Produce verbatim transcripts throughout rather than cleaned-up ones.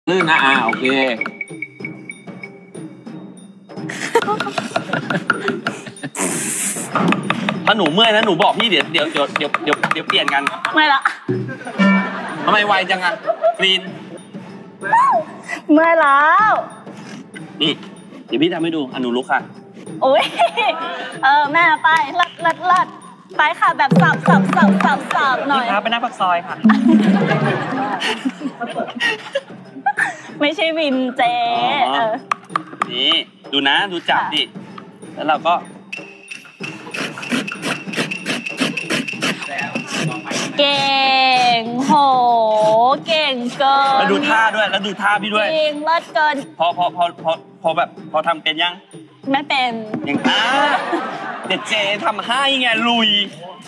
ลื่นนะอ่าโอเคถ้าหนูเมื่อยนะหนูบอกพี่เดี๋ยวเดี๋ยวเดี๋ยวเดี๋ยวเดี๋ยวเดี๋ยวเปลี่ยนกันไม่ละทำไมไวจังอะกรีนเมื่อยแล้วนี่เดี๋ยวพี่ทำให้ดูอนุลุกค่ะโอ้ยเออแม่ไปลัดลัดลัดไปค่ะแบบสับสับสับสับสับหน่อยครับไปหน้าปากซอยค่ะไม่ใช่วินเจ๊นี่ดูนะดูจับดิแล้วเราก็เก่งโหเก่งเกินแล้วดูท่าด้วยแล้วดูท่าพี่ด้วยจริงเลิศเกินพอพอพอพอพอแบบพอทำเป็นยังไม่เป็นยังอ่าเด็ดเจทำให้ไงลุย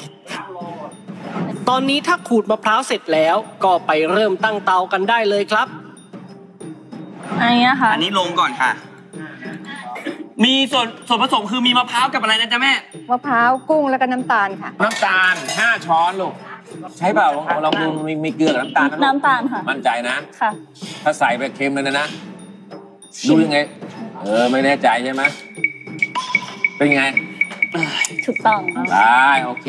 ตอนนี้ถ้าขูดมะพร้าวเสร็จแล้วก็ไปเริ่มตั้งเตากันได้เลยครับอันนี้ค่ะอันนี้ลงก่อนค่ะมีส่วนส่วนผสมคือมีมะพร้าวกับอะไรนะจ๊ะแม่มะพร้าวกุ้งแล้วก็น้ำตาลค่ะน้ำตาลห้าช้อนลูกใช่เปล่าลองดูมีมีเกลือกับน้ำตาลน้ำตาลค่ะมั่นใจนะค่ะถ้าใส่ไปเค็มเลยนะนะดูยังไงเออไม่แน่ใจใช่ไหมเป็นไงถูกต้องได้โอเค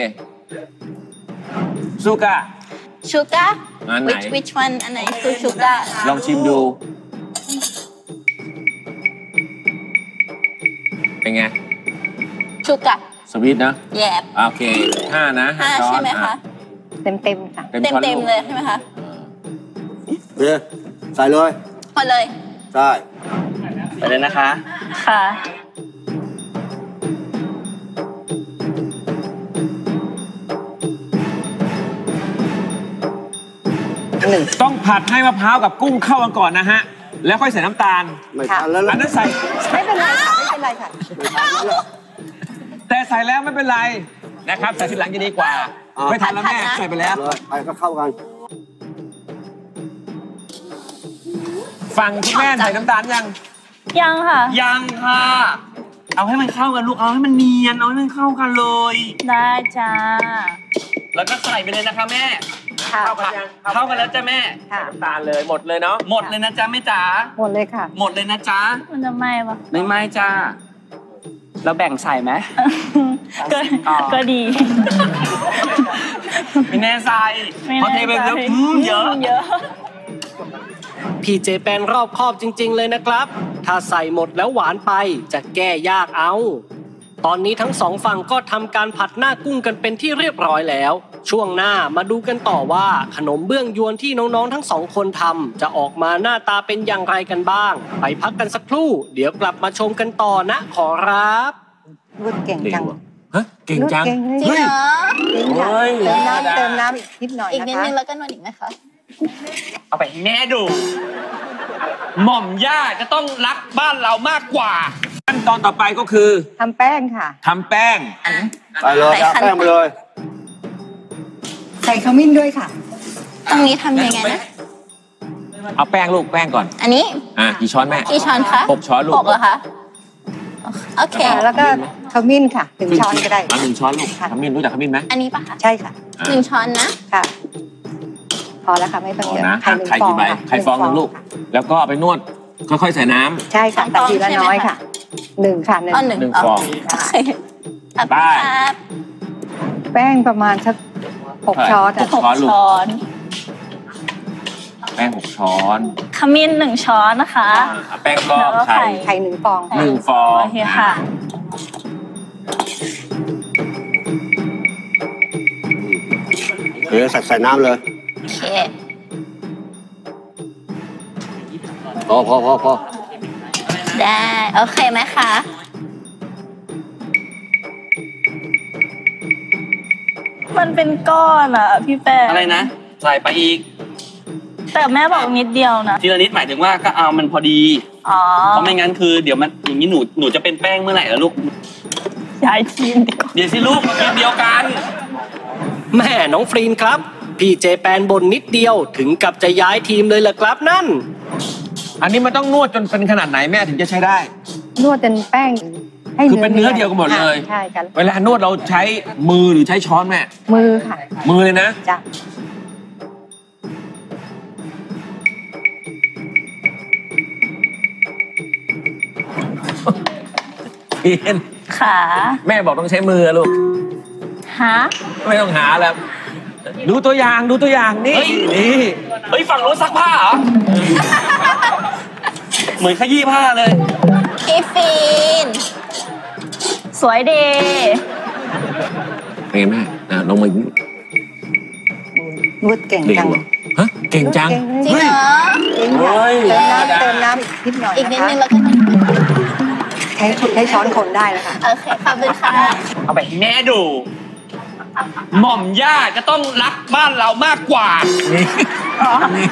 ชูก้าชูก้าอันไหน which which one อันไหนคือชูก้าลองชิมดูเป็นไงชูก้าสวีทนะแย่โอเคห้านะห้าใช่ไหมคะเต็มเต็มค่ะเต็มเต็มเลยใช่ไหมคะเออใส่เลยพอเลยใช่ไปเลยนะคะค่ะต้องผัดให้มะพร้าวกับกุ้งเข้ากันก่อนนะฮะแล้วค่อยใส่น้ำตาลไม่ทันแล้วอันนั้นใส่ไม่เป็นไรค่ะไม่เป็นไรค่ะแต่ใส่แล้วไม่เป็นไรนะครับใส่ทีหลังจะดีกว่าไม่ทันแล้วแม่ใส่ไปแล้วไปก็เข้ากันฝั่งที่แม่ใส่น้ำตาลยังยังค่ะยังค่ะเอาให้มันเข้ากันลูกเอาให้มันเนียนเอาให้มันเข้ากันเลยได้จ้าแล้วก็ใส่ไปเลยนะคะแม่เข้ากันยังเข้ากันแล้วจ้ะแม่น้ำตาลเลยหมดเลยเนาะหมดเลยนะจ๊ะแม่จ๋าหมดเลยค่ะหมดเลยนะจ๊ะมันจะไหม้ปะไม่ไหม้จ้าเราแบ่งใส่ไหมก็ดีไม่แน่ใจเพราะเทไปแล้วเยอะเยอะพี่เจแปนรอบคอบจริงๆเลยนะครับถ้าใส่หมดแล้วหวานไปจะแก้ยากเอาตอนนี้ทั้งสองฝั่งก็ทำการผัดหน้ากุ้งกันเป็นที่เรียบร้อยแล้วช่วงหน้ามาดูกันต่อว่าขนมเบื้องยวนที่น้องๆทั้งสองคนทำจะออกมาหน้าตาเป็นอย่างไรกันบ้างไปพักกันสักครู่เดี๋ยวกลับมาชมกันต่อนะขอรับรูดเก่งจังฮะเก่งจังจริงเหรอเติมน้ำเติมน้ำอีกนิดหน่อยอีกนิดนึงแล้วก็นวดอีกไหมคะเอาไปแม่ดูหม่อมย่าจะต้องรักบ้านเรามากกว่าขั้นตอนต่อไปก็คือทำแป้งค่ะทำแป้งไปเลยเอาแป้งไปเลยใส่ขมิ้นด้วยค่ะตรงนี้ทำยังไงนะเอาแป้งลูกแป้งก่อนอันนี้อ่ะกี่ช้อนแม่กี่ช้อนคะหกช้อนลูกหกเหรอคะโอเคแล้วก็ขมิ้นค่ะหนึ่งช้อนก็ได้มาหนึ่งช้อนลูกขมิ้นรู้จักขมิ้นไหมอันนี้ปะคะใช่ค่ะหนึ่งช้อนนะค่ะพอแล้วค่ะไม่ต้องเยอะไข่หนึ่งฟองไข่ฟองหนึ่งลูกแล้วก็ไปนวดค่อยๆใส่น้ำใช่ค่ะแต่ทีละน้อยค่ะหนึ่งค่ะหนึ่งหนึ่งฟองไปแป้งประมาณสักหกช้อนหกช้อนลูกแป้งหกช้อนขมิ้นหนึ่งช้อนนะคะแป้งก็ไข่ไข่หนึ่งฟองหนึ่งฟองโอเคค่ะเดี๋ยวใส่ใส่น้ำเลยโอเคพอพอพอพอได้โอเคไหมคะมันเป็นก้อนอ่ะพี่แป้งอะไรนะใส่ไปอีกแต่แม่บอกนิดเดียวนะทีละนิดหมายถึงว่าก็เอามันพอดีอ๋อเพราะไม่งั้นคือเดี๋ยวมันอย่างนี้หนูหนูจะเป็นแป้งเมื่อไหร่ล่ะลูกย้ายทีมเดียวเดี๋ยวสิลูกทีมเดียวกันแม่น้องฟรีนครับพี่เจแปนบ่นนิดเดียวถึงกับจะย้ายทีมเลยล่ะครับนั่นอันนี้มันต้องนวดจนเป็นขนาดไหนแม่ถึงจะใช้ได้นวดจนแป้งให้คือเป็นเนื้อเดียวกันหมดเลยใช่กันเวลานวดเราใช้มือหรือใช้ช้อนแม่มือค่ะมือเลยนะจ้ะพีนขาแม่บอกต้องใช้มือลูกฮะไม่ต้องหาแล้ว ดูตัวอย่างดูตัวอย่างนี่นี่เฮ้ยฝั่งโน้นซักผ้าเหรอ เหมือนขยี้ผ้าเลยพี่ฟีนสวยดีเป็นไงแม่อ่ะลงมานวดเก่งเก่งจังเหรอฮะเก่งจังนวดจริงเก่งเหรอเก่งเฮ้ค่ะยเติมน้ำเติมน้ำอีกนิดหน่อยอีกนิดนะคะนึงแล้วก็ใช้ใช้ช้อนคนได้แล้วค่ะโอเคขอบคุณค่ะเอาไปให้แม่ดู หม่อมย่าจะต้องรักบ้านเรามากกว่านี่นี่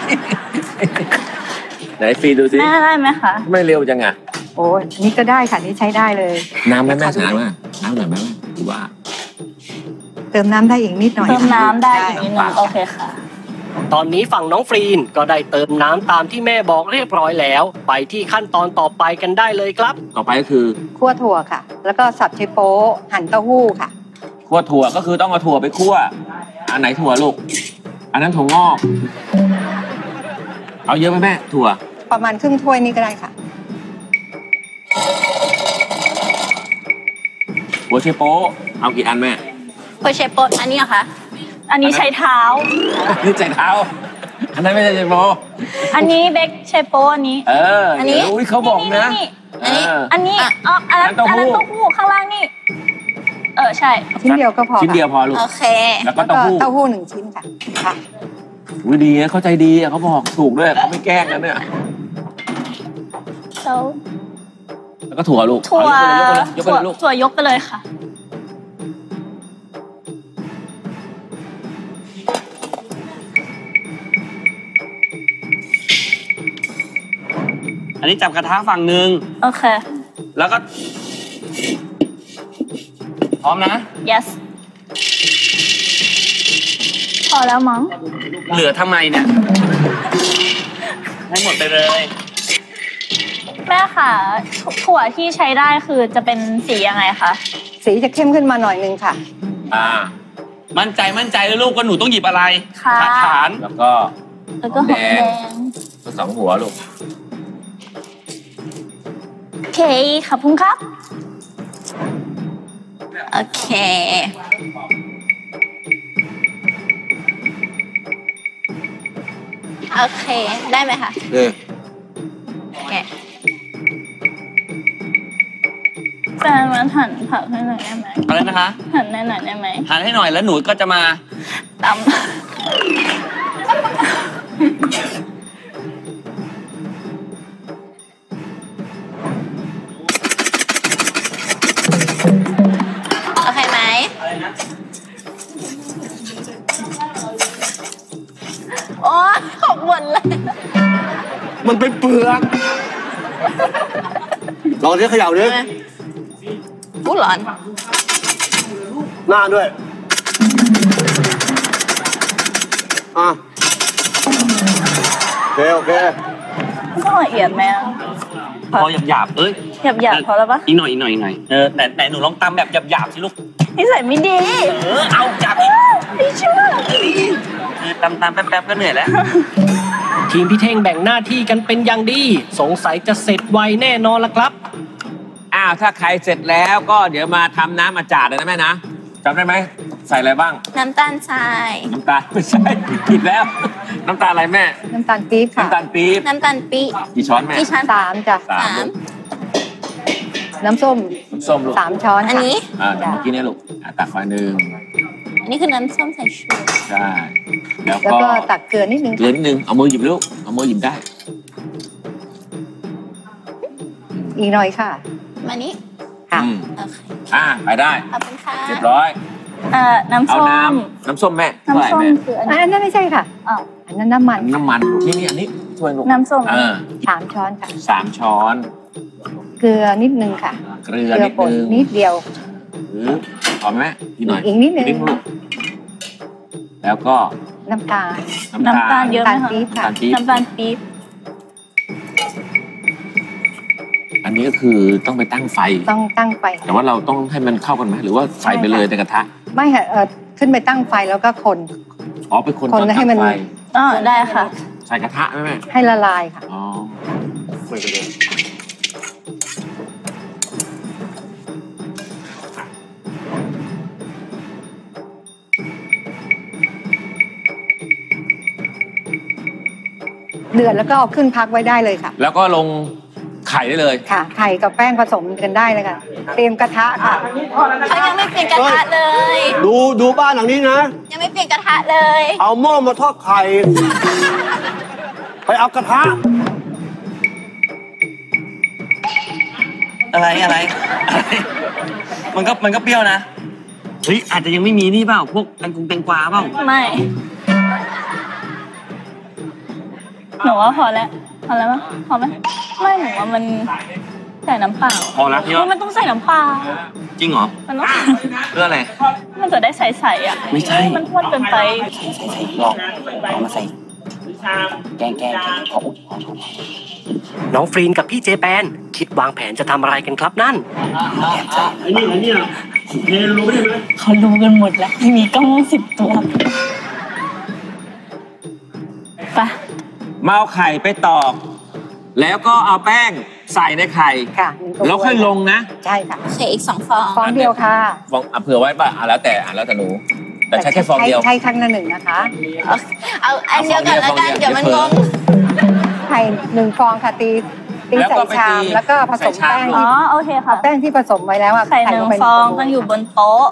ไหนฟีดูสิแม่ได้ไหมคะไม่เร็วจังอ่ะโอ้ยนี่ก็ได้ค่ะนี่ใช้ได้เลยน้ำแม่แม่สนามว่าน้ำหน่อยไหมหรือว่าเติมน้ำได้อีกนิดหน่อยเติมน้ำได้อีกนิดนึงโอเคค่ะตอนนี้ฝั่งน้องฟรีนก็ได้เติมน้ำตามที่แม่บอกเรียบร้อยแล้ว ไปที่ขั้นตอนต่อไปกันได้เลยครับต่อไปก็คือคั่วถั่วค่ะ แล้วก็สับเชโป๊หั่นเต้าหู้ค่ะคั่วถั่วก็คือต้องเอาถั่วไปคั่วอันไหนถั่วลูกอันนั้นถั่วงอกเอาเยอะไหมแม่ถั่วประมาณครึ่งถ้วยนี่ก็ได้ค่ะหัวเชโป๊เอากี่อันแม่โคเชโปอันนี้เหรอคะ อันนี้ใช้เท้านี่ใจเท้าอันนั้นไม่ใช่เชโป๊อันนี้เบคเชโปอันนี้เอออันนี้เดี๋ยวอุ้ยเขาบอกนะนี่เอออันนี้อ๋ออันนั้นอัอันนนั้นั้น นเต้าเต้าหู้หู้ข้างล่างนี่ เออใช่ชิ้นเดียวก็พอชิ้นเดียวค่ะพอลูกโอเคแล้วก็แล้วเต้าก็หู้เต้าหู้หนึ่งชิ้นค่ะค่ะอุ้ยดีนะเข้าใจดีอะเขาบอกถูกด้วยเขาไม่แกล้งกันเนี่ยแล้วแล้วก็ถั่วลูกถั่วเอายกไปเลยยกไปถั่วเลยลูกถั่วยกไปเลยค่ะอันนี้จับกระทะฝั่งหนึ่งโอเคแล้วก็ พร้อมนะ yes พอแล้วมั้งเหลือทำไมเนี่ย ให้หมดไปเลยแม่ค่ะถั่วที่ใช้ได้คือจะเป็นสียังไงคะสีจะเข้มขึ้นมาหน่อยนึงค่ะอ่า มั่นใจมั่นใจเลยลูกว่าหนูต้องหยิบอะไรค่ะฐฐานแล้วก็แล้วก็หอมแดงสองหัวลูกโอเคขอบคุณครับ โอเค โอเค ได้ไหมคะนี่โอเคแฟนมาหั่นผักให้หน่อยได้ไหมอะไรนะคะหั่นให้หน่อยได้ไหมหันให้หน่อยแล้วหนูก็จะมาตำโอเคไหม โอ้ยหกหมดเลยมันเป็นเปลือกลองดิเขย่าดิพูดร้อนหน้าด้วยอ่ะโอเคโอเคต้องละเอียดไหมอะพอหยาบๆเอ้ยหยาบหยาบๆพอแล้วปะอีกหน่อยอีกหน่อยอีกหน่อยเออแต่แต่หนูลองตำแบบหยาบๆสิลูกนิสัยไม่ดีเออเอาจับอีกไม่เชื่อคือตำตำแป๊บๆก็เหนื่อยแล้วทีมพี่เท่งแบ่งหน้าที่กันเป็นอย่างดี สงสัยจะเสร็จไวแน่นอนละครับอ้าวถ้าใครเสร็จแล้วก็เดี๋ยวมาทำน้ำอาจารย์เลยนะแม่นะจำได้ไหมใส่อะไรบ้างน้ำตาลทรายน้ำตาลไม่ใช่ผิดแล้ว น้ำตาลอะไรแม่น้ำตาลปี๊บค่ะน้ำตาลปี๊บน้ำตาลปี๊บกี่ช้อนแม่กี่ชั้นสามจ้ะสามสามน้ำส้มน้ำส้มลูกสามช้อนอันค่ะนี้อ่าเดี๋ยวเมื่อกี้เนี่ยลูกอ่ะตักไฟหนึ่งอันนี้คือน้ำส้มสายชูใช่แล้วแล้วก็ก็ตักเกลือนิดนึงเกลือนิดนึงเอามือหยิบลูกเอามือหยิบได้อีกหน่อยค่ะมานี้ค่ะอืมโอเคอ่าไปได้ขอบคุณค่ะเรียบร้อยเอ่อน้ำเอาส้มน้ำน้ำส้มแม่เท่าไหร่น้ำส้มแม่คืออันอันี้นนั้นไม่ใช่ค่ะอ้าวอันนั้นน้ำมันน้ำมันที่นี่อันนี้ช่วยลูกน้ำส้มเออสามช้อนค่ะสามช้อนเกลือนิดนึงค่ะเกลือเกลือนิดป่นนึงนิดเดียวหรือพอไหมแม่อีกหน่อยอีกนิดนึงลูกแล้วก็น้ำตาลน้ำตาลเยอะไหมน้ำตาลคะปี๊บค่ะน้ำตาลปี๊บน้ำตาลปี๊บอันนี้ก็คือต้องไปตั้งไฟต้องตั้งไฟแต่ว่าเราต้องให้มันเข้ากันไหมหรือว่าใส่ไปเลยในกระทะไม่ค่ะเออขึ้นไปตั้งไฟแล้วก็คนอ๋อไปคนคนตอนให้ตั้งมันไฟอ๋อได้ค่ะใส่กระทะไหมแม่ให้ละลายค่ะอ๋อไม่กระเด็นเดือดแล้วก็เอาขึ้นพักไว้ได้เลยค่ะแล้วก็ลงไข่ได้เลยค่ะไข่กับแป้งผสมกันได้เลยค่ะ เตรียมกระทะค่ะเขายังไม่เปลี่ยนกระทะเลยดูดูบ้านหลังนี้นะยังไม่เปลี่ยนกระทะเลยเอาหม้อมาทอดไข่ ไปเอากระทะอะไรอะไรอะไรมันก็มันก็เปรี้ยวนะเฮ้ยอาจจะยังไม่มีนี่เปล่าพวกแตงกุงแตงกวาเปล่าไม่หนูว่าพอแล้วพอแล้วมั้ยพอไหมไม่หนูว่ามันใส่น้ำเปล่าพอแล้วพี่เพว่าราะมันต้องใส่น้ำเปล่าจริงเหรอมันต้องเพื่ออะไรมันจะได้ใสๆอ่ะไม่ใช่มันทอดเกินไปลองเอามาใส่แกงแกงขอน้องฟรีนกับพี่เจแปนคิดวางแผนจะทำอะไรกันครับนั่นไอ้นี่ไอ้นี่เรียนรู้ใช่ไหมเขารู้กันหมดแล้วมีกล้องสิบตัวไปมาเอาไข่ไปตอกแล้วก็เอาแป้งใส่ในไข่ค่ะหนึ่งกระบวยแล้วค่อยลงนะใช่ค่ะเทอีกสองฟองฟองเดียวค่ะฟองอ่ะเผื่อไว้ป่ะอ่ะแล้วแต่อ่ะแล้วแต่หนู แต่ใช้แค่ฟองเดียวใช้ครั้งละหนึ่งนะคะเอาเอาอันเดียวกันแล้วกันเดี๋ยวมันงงไข่หนึ่งฟองค่ะตีตีแล้วใส่ก็ไปชาตีมแล้วก็ผสมใส่ชามแป้งอ๋อที่โอเคค่ะแป้งที่ผสมไว้แล้วอะไข่หนึ่งลไปฟองกระบวยตั้งอยู่บนโต๊ะ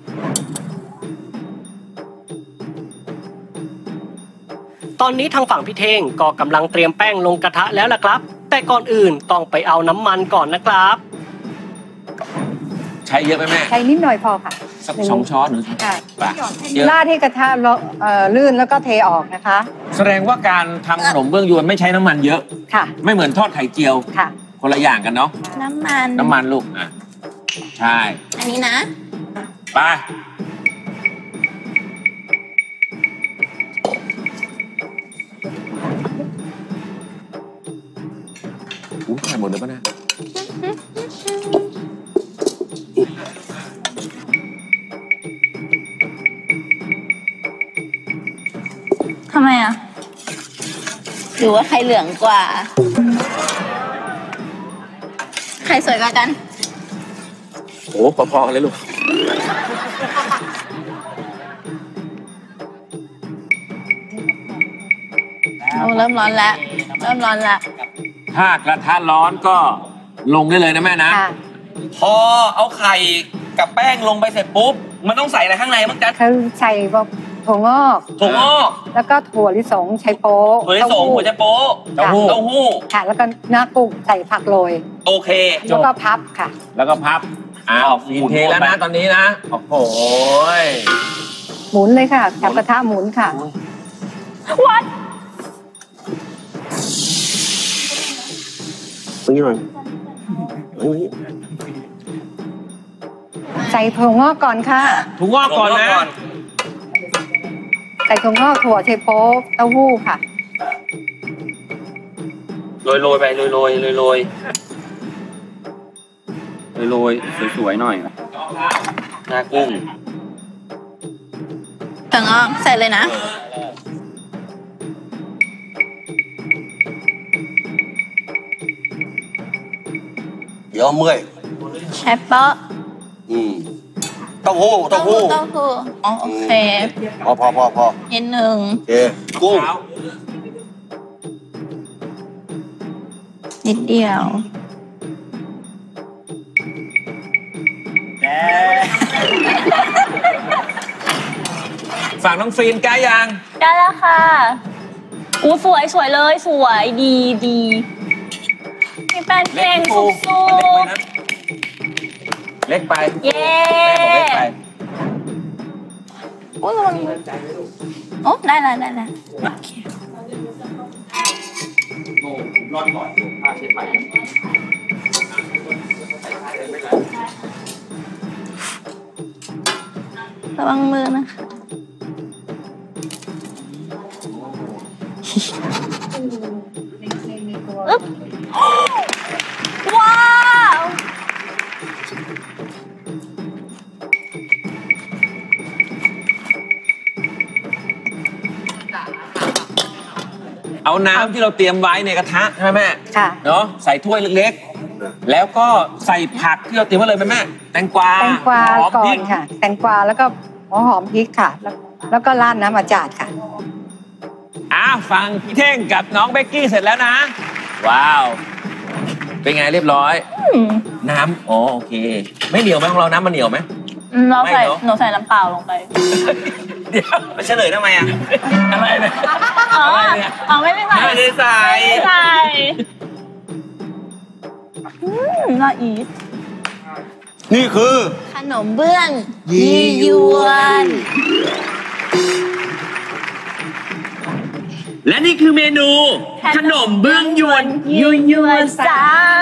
ตอนนี้ทางฝั่งพี่เทงก็กำลังเตรียมแป้งลงกระทะแล้วล่ะครับ แต่ก่อนอื่นต้องไปเอาน้ำมันก่อนนะครับใช้เยอะไหมแม่ใช้นิดหน่อยพอค่ะสักสองช้อนหรือค่ะป่ะเยอะราดที่กระทะเอ่อลื่นแล้วก็เทออกนะคะแสดงว่าการทำขนมเบื้องยวนไม่ใช้น้ำมันเยอะค่ะไม่เหมือนทอดไข่เจียวค่ะคนละอย่างกันเนาะน้ำมันน้ำมันลูกอ่ะใช่อันนี้นะไปอู้ใส่หมดเลยป่ะเนี่ยทำไมอ่ะหรือว่าใครเหลืองกว่า ใครสวยกว่ากันโอ้พอๆกันเลยลูกโอ้เริ่มร้อนแล้ว เริ่มร้อนแล้วถ้ากระทะร้อนก็ลงได้เลยนะแม่นะค่ะพอเอาไข่กับแป้งลงไปเสร็จปุ๊บ มันต้องใส่อะไรข้างในบ้างจ๊ะเขาใส่ถั่วงอกถั่วงอกแล้วก็ถั่วลิสงไชโป๊ถั่วลิสงหัวใจโป๊ะเต้าหู้เต้าหู้ค่ะ แล้วก็เนื้อกุ้งใส่ผักโรยโอเคจแล้วบก็พับค่ะแล้วก็พับอ้าวฟีนเทแล้วนะตอนนี้นะ โอ้โหหมุนเลยค่ะจับกระทะหมุนค่ะวัดตรงนี้หน่อยตรงนี้ใส่ถั่วงอกก่อนค่ะถุงงอกก่อนนะใส่ถั่วงอกถั่วไชโป๊เต้าหู้ค่ะโรยโรยๆไปโรยโรยโรยโรยโรยโรยสวยๆหน่อยหน้ากุ้งถั่วงอกใส่เลยนะเดี๋ยวเมื่อยแอปเปิ้ลอืมเต้าหู้เต้าหู้เต้าหู้อ๋อโอเคพอพอพอพอนิดหนึ่งโอเคกุ้งนิดเดียวฝากน้องฟรีนใกล้ยังได้แล้วค่ะอู้สวยสวยเลยสวยดีดีมีแป้นเพลงสุกสุกเล็กไปเย้แม่บอกเล็กไปโอ้ระวังโอ้ได้แล้วได้แล้วโอเคระวังมือนะคะอึ๊บว้าวเอาน้ำที่เราเตรียมไว้ในกระทะใช่ไหมแม่ค่ะเนาะใส่ถ้วยเล็กๆ แล้วก็ใส่ผักที่เราเตรียมไว้เลยไหมแม่แตงกวาแตงกวาหอมก่อพรินค่ะ แตงกวาแล้วก็หัวหอมพริกค่ะ แล้วแล้วก็ราดน้ำอาจาดค่ะอ้าวฟังพี่เท่งกับน้องเบกกี้เสร็จแล้วนะว้าวเป็นไงเรียบร้อยน้ำอ๋อโอเคไม่เหนียวไหมของเราน้ำมันเหนียวไหมเราใส่หนูใส่น้ำเปล่าลงไปเดี๋ยวมาเฉลยทำไมอ่ะอะไรเนี่ยอ๋ออ๋อไม่ได้ใส่ไม่ได้ใส่ไม่ได้ใส่อืมน่าอีทนี่คือขนมเบื้องยียวนและนี่คือเมนูขนมเบื้องยวนยูยวนจ้า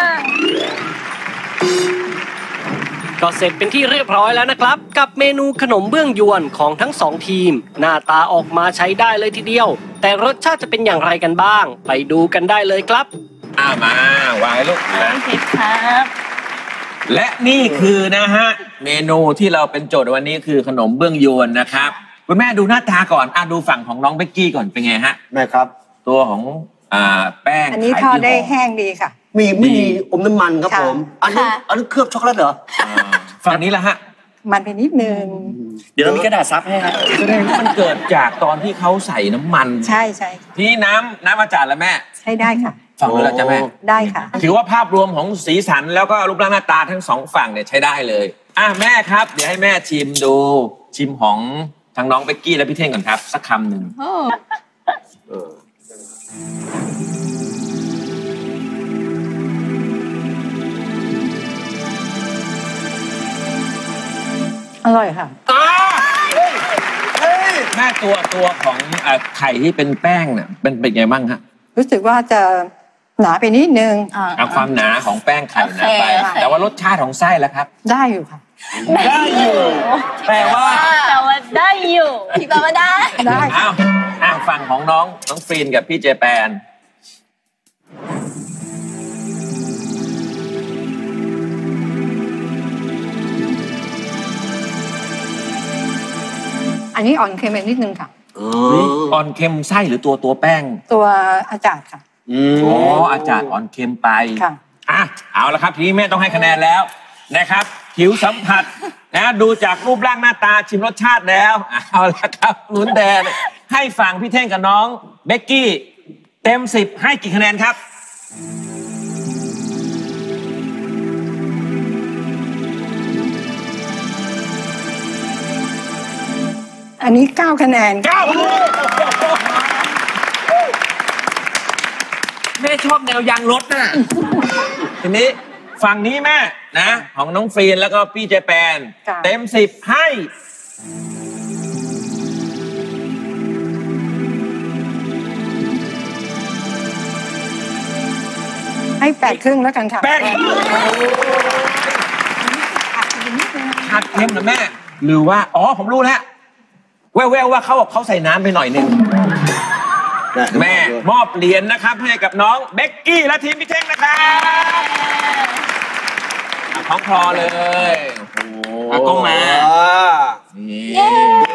ก็เสร็จเป็นที่เรียบร้อยแล้วนะครับกับเมนูขนมเบื้องยวนของทั้งสองทีมหน้าตาออกมาใช้ได้เลยทีเดียวแต่รสชาติจะเป็นอย่างไรกันบ้างไปดูกันได้เลยครับอ่ามาวางให้ลูกนะโอเคครับและนี่คือนะฮะเมนูที่เราเป็นโจทย์วันนี้คือขนมเบื้องยวนนะครับคุณแม่ดูหน้าตาก่อนอ่ะดูฝั่งของน้องเบกกี้ก่อนเป็นไงฮะแม่ครับตัวของอ่าแป้งอันนี้ทอดได้แห้งดีค่ะมีไม่มีอมน้ำมันครับผมอันนี้อันนี้เคลือบช็อกโกแลตเหรอฝั่งนี้ละฮะมันไปนิดนึงเดี๋ยวเรามีกระดาษซับให้ฮะแสดงว่ามันเกิดจากตอนที่เขาใส่น้ำมันใช่ใช่ที่น้ำน้ำอาจารย์แล้วแม่ใช่ได้ค่ะฝั่งนู้นแล้วจ้ะแม่ได้ค่ะถือว่าภาพรวมของสีสันแล้วก็รูปร่างหน้าตาทั้งสองฝั่งเนี่ยใช้ได้เลยอ่ะแม่ครับเดี๋ยวให้แม่ชิมดูชิมของทางน้องเบกกี้และพี่เท่งก่อนครับสักคำหนึ่งอร่อยค่ะแม่ตัวตัวของไข่ที่เป็นแป้งเนี่ยเป็นเป็นไงบ้างฮะรู้สึกว่าจะหนาไปนิดนึงเอาความหนาของแป้งไข่หนาไปแต่ว่ารสชาติของไส้แล้วครับได้อยู่ค่ะได้อยู่แปลว่าแต่ว่าได้อยู่พี่แปลว่าได้ได้อ้าวอ้าวฝั่งของน้องน้องฟรีนกับพี่เจแปนอันนี้อ่อนเค็มนิดนึงค่ะอ่อนเค็มไส้หรือตัวตัวแป้งตัวอาจารย์ค่ะอ๋ออาจารย์อ่อนเค็มไปค่ะอ่ะเอาละครับทีนี้แม่ต้องให้คะแนนแล้วนะครับผิวสัมผัสนะดูจากรูปร่างหน้าตาชิมรสชาติแล้วเอาละครับลุ้นแดงให้ฝั่งพี่เท่งกับน้องเบกกี้เต็มสิบให้กี่คะแนนครับอันนี้เก้าคะแนนเก้าแม่ชอบแนวยางรถน่ะทีนี้ฝั่งนี้แม่นะของน้องฟรีนแล้วก็พี่เจแปนเต็มสิบให้ให้แปดครึ่งแล้วกันค่ะแปดหัดเค็มนะแม่หรือว่าอ๋อผมรู้แล้วแว่วๆว่าเขาบอกเขาใส่น้ำไปหน่อยนึงแม่มอบเหรียญนะครับให้กับน้องเบกกี้และทีมพี่เท่งนะครับท้องคลอเลยโอ้โหกล้องมานี่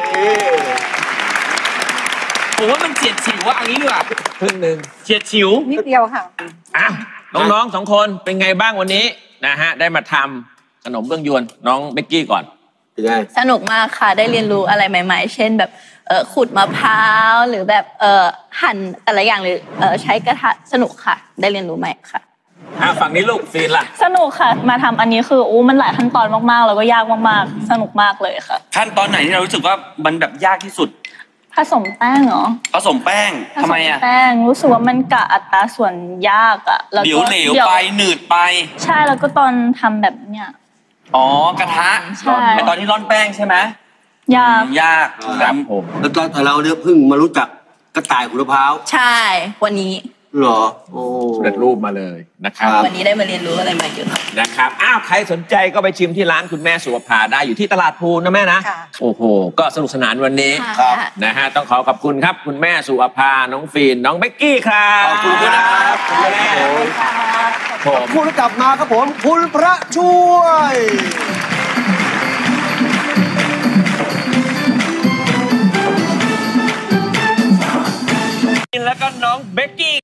ผมว่ามันเฉียดฉิวว่าอันนี้ดีกว่าครึ่งหนึ่งเฉียดฉิวนิดเดียวค่ะอ่ะน้องๆสองคนเป็นไงบ้างวันนี้นะฮะได้มาทำขนมเบื้องยวนน้องเบกกี้ก่อนสนุกมากค่ะได้เรียนรู้อะไรใหม่ๆเช่นแบบเออขูดมะพร้าวหรือแบบเออหั่นแต่ละอย่างหรือเออใช้กระทะสนุกค่ะได้เรียนรู้ใหม่ค่ะอ่ะฝั่งนี้ลูกฟีนล่ะสนุกค่ะมาทำอันนี้คือโอ้มันหลายขั้นตอนมากๆแล้วก็ยากมากๆสนุกมากเลยค่ะขั้นตอนไหนที่เรารู้สึกว่ามันแบบยากที่สุดผสมแป้งเหรอผสมแป้งทำไมอ่ะแป้งรู้สึกว่ามันกะอัตราส่วนยากอ่ะแล้วก็เหลวไปหนืดไปใช่แล้วก็ตอนทำแบบเนี้ยอ๋อกระทะใช่ตอนที่ร่อนแป้งใช่ไหมยากยากครับผมแล้วตอนเราเนี่ยเพิ่งมารู้จักกระต่ายขูดมะพร้าวใช่วันนี้เหรอโอ้เด็ดรูปมาเลยนะครับวันนี้ได้มาเรียนรู้อะไรใหม่เยอะนะครับอ้าวใครสนใจก็ไปชิมที่ร้านคุณแม่สุวภาได้อยู่ที่ตลาดภูนะแม่นะโอ้โหก็สนุกสนานวันนี้นะฮะต้องขอขอบคุณครับคุณแม่สุวภาน้องฟีนน้องเบกกี้ครับขอบคุณนะครับขอบคุณกลับมาครับผมคุณพระช่วยแล้วก็น้องเบกกี้